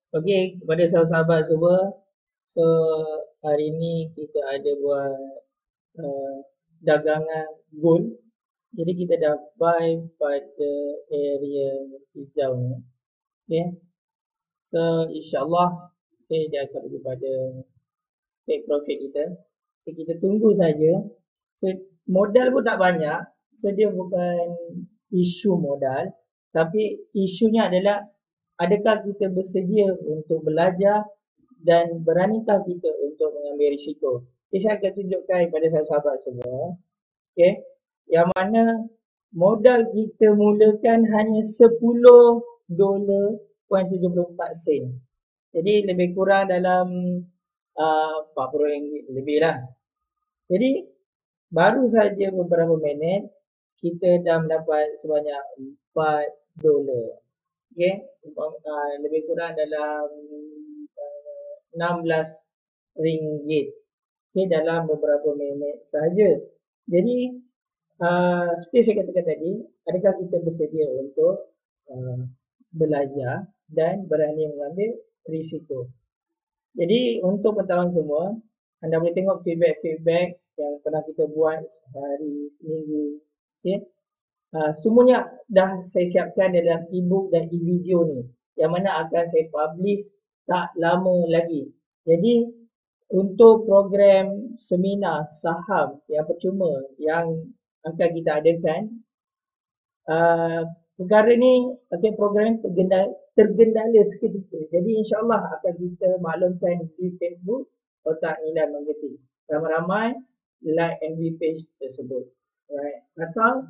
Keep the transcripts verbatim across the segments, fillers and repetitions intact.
Okey, kepada sahabat-sahabat semua. So, hari ni kita ada buat uh, dagangan gold. Jadi kita dah buy pada area hijau ni. Okay. So, insyaAllah okay, dia akan pergi pada take profit kita. Okay, kita tunggu saja. So, modal pun tak banyak. So, dia bukan isu modal. Tapi isunya adalah adakah kita bersedia untuk belajar dan beranikah kita untuk mengambil risiko. Okay, saya akan tunjukkan kepada sahabat-sahabat semua. Okay. Yang mana modal kita mulakan hanya sepuluh dolar poin tujuh puluh empat sen. Jadi lebih kurang dalam uh, empat puluh ringgit lebih lah. Jadi baru saja beberapa minit kita dah mendapat sebanyak empat dolar. Okay. Uh, lebih kurang dalam uh, enam belas ringgit. Okay, dalam beberapa minit sahaja. Jadi uh, seperti saya katakan tadi, adakah kita bersedia untuk uh, belajar dan berani mengambil risiko. Jadi untuk pengetahuan semua, anda boleh tengok feedback-feedback yang pernah kita buat sehari, seminggu. Okay. Uh, semuanya dah saya siapkan dalam e-book dan e-video ni, yang mana akan saya publish tak lama lagi. Jadi untuk program seminar saham yang percuma yang akan kita adakan, uh, perkara ni okay, program tergendala, tergendala seketika. Jadi insyaAllah akan kita maklumkan di Facebook Otak Nilai Marketing. Ramai-ramai like M V page tersebut. Right. Atau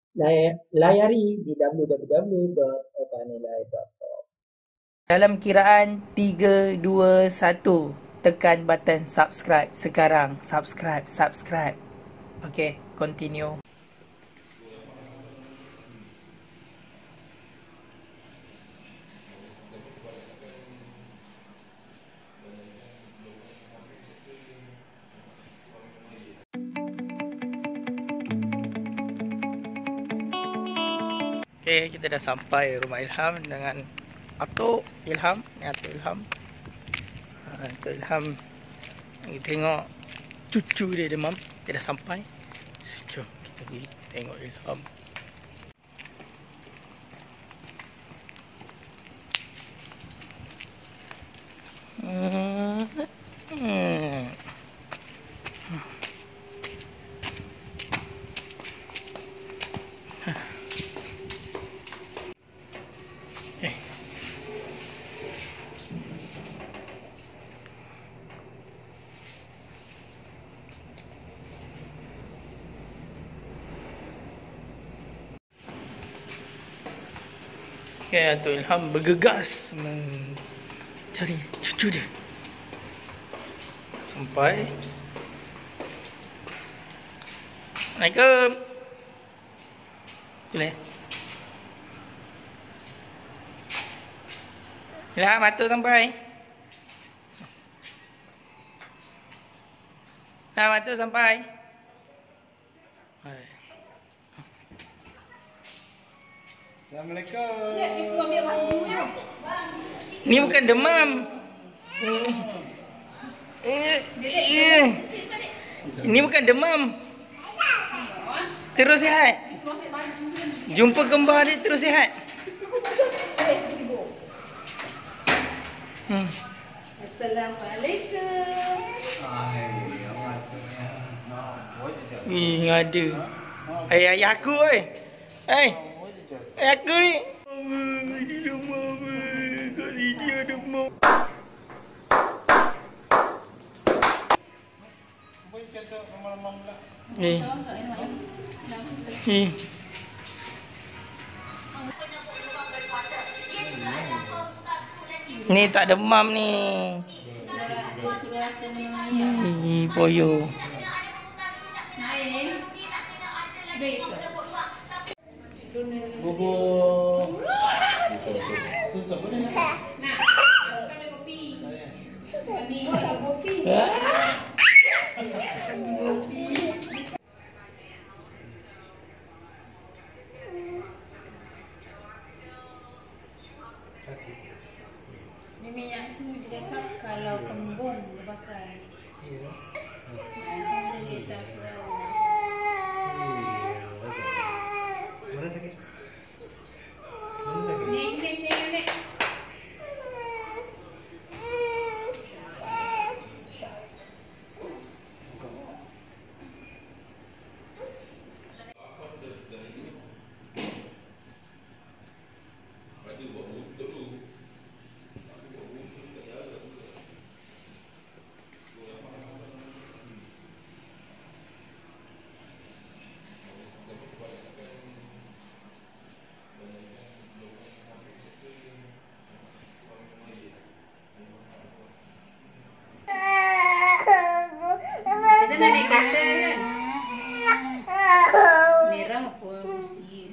layari di w w w dot otak nilai dot com. Dalam kiraan tiga, dua, satu, tekan button subscribe sekarang. Subscribe, subscribe. Okay, continue. Okay, kita dah sampai rumah Ilham dengan Atuk Ilham. Ni Atuk Ilham. Atuk Ilham. Kita tengok cucu dia demam. Dia dah sampai. Jom kita pergi tengok Ilham. Hmm. Hmm. Okay, Atuk Ilham bergegas mencari cucu dia. Sampai. Assalamualaikum. Boleh. Ilham, Atuk sampai. Ilham, Atuk sampai. Hai. Assalamualaikum. Ya, ibu ambil baju dia. Ni bukan demam. Ini bukan demam. Terus sihat. Jumpa kembar dia terus sihat. Hmm. Assalamualaikum. Ih, ngada. Eh, ayah aku oi. Eh. Eh, aku ni. Dia demam. Kali dia demam. Eh. Eh. Ni tak demam ni. Ih, poyo. Bubur. Ni minyak tu dia cakap kalau kembung dia pakai. Ya. Nah, dia tak tahu. Mana sakit? Mana sakit? Ni ni ni ni. Kita nak naik kereta kan? Merah apa kursi?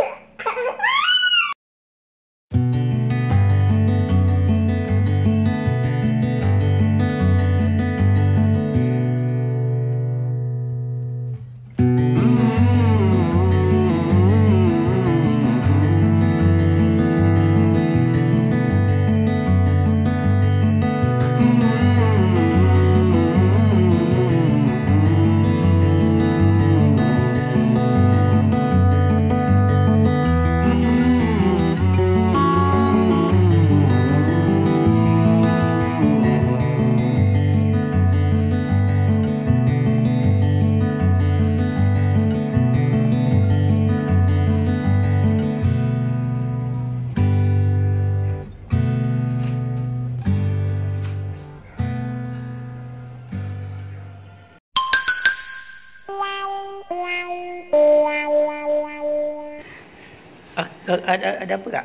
Ada ada apa kak?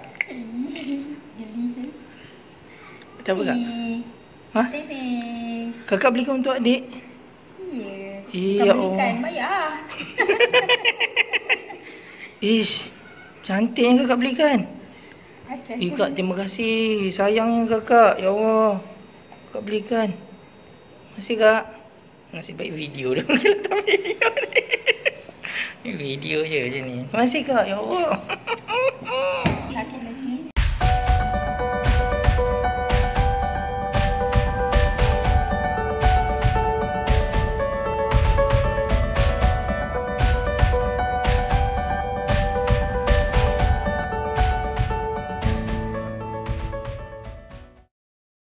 Ada apa kak? Hah? Teng. Kakak belikan untuk adik? Ya. Eh, ya Kau belikan, Allah. bayar. Ish, cantik yang kakak belikan. Acah. Eh kak, terima kasih. Sayangnya kakak. Ya Allah. Kakak belikan. Terima kasih kak. Nasib baik video dah. Kita letak video ni. Video je macam ni. Terima kasih kak. Ya Allah.